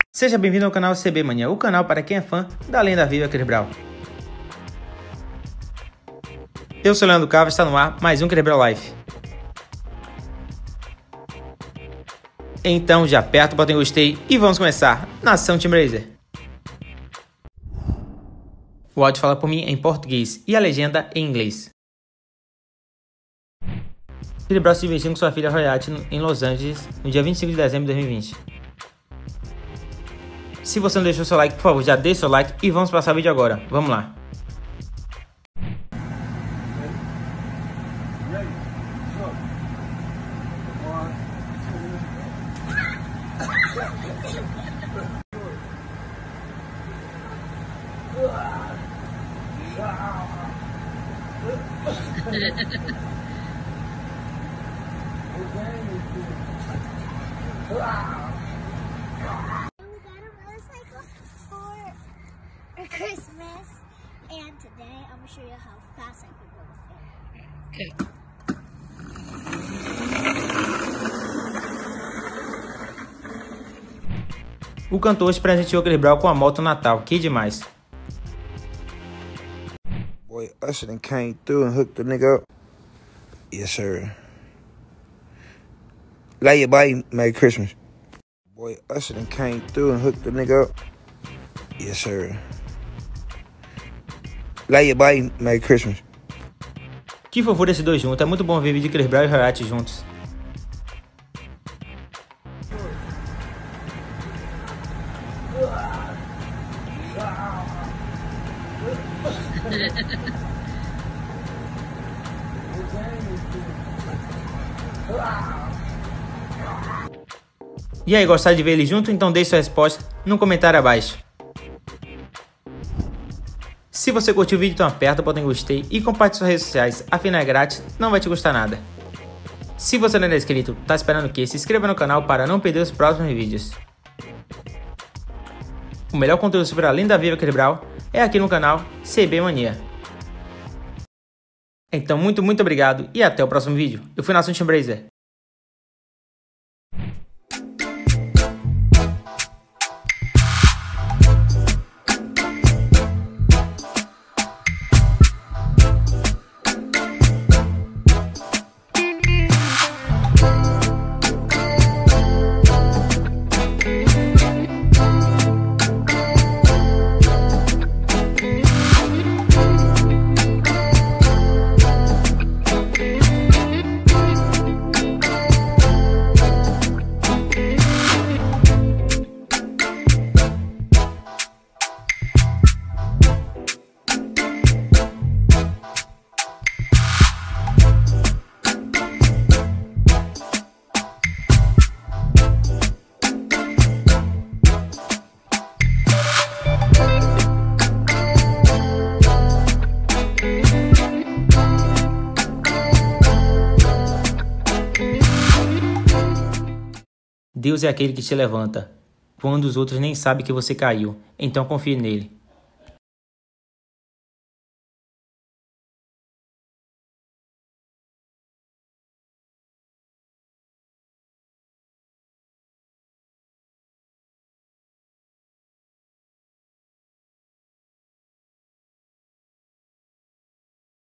Seja bem-vindo ao canal CB Mania, o canal para quem é fã da lenda viva Chris Brown. Eu sou o Leandro Cava, está no ar mais um Chris Brown Life. Então já aperta o botão gostei e vamos começar. Nação Team Brazer. O áudio fala por mim em português e a legenda em inglês. Chris Brown se divertiu com sua filha Royate em Los Angeles no dia 25 de dezembro de 2020. Se você não deixou seu like, por favor, já deixa seu like e vamos passar o vídeo agora. Vamos lá. Christmas, and today I'm gonna show you how fast I can go with it. O cantor hoje presenteou Chris Brown com a moto Natal, que demais. Boy, Usher done came through and hooked the nigga up. Yes, sir. Love your body, Merry Christmas. Boy, Usher done came through and hooked the nigga up. Yes, sir. Love your body, Merry Christmas. Que fofura esses dois juntos, é muito bom ver vídeo de Chris Brown e Royate juntos. E aí, gostaram de ver eles juntos? Então deixe sua resposta no comentário abaixo. Se você curtiu o vídeo, então aperta o botão gostei e compartilhe suas redes sociais, afinal é grátis, não vai te custar nada. Se você não é inscrito, tá esperando o quê? Se inscreva no canal para não perder os próximos vídeos. O melhor conteúdo sobre a lenda viva Chris Brown é aqui no canal CB Mania. Então muito obrigado e até o próximo vídeo. Eu fui Nação Team Brazer. Deus é aquele que te levanta, quando os outros nem sabem que você caiu, então confie nele.